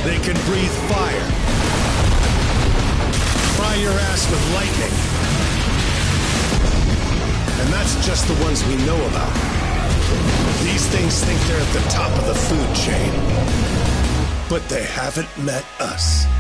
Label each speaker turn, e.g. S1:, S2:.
S1: They can breathe fire. Fry your ass with lightning. And that's just the ones we know about. These things think they're at the top of the food chain. But they haven't met us.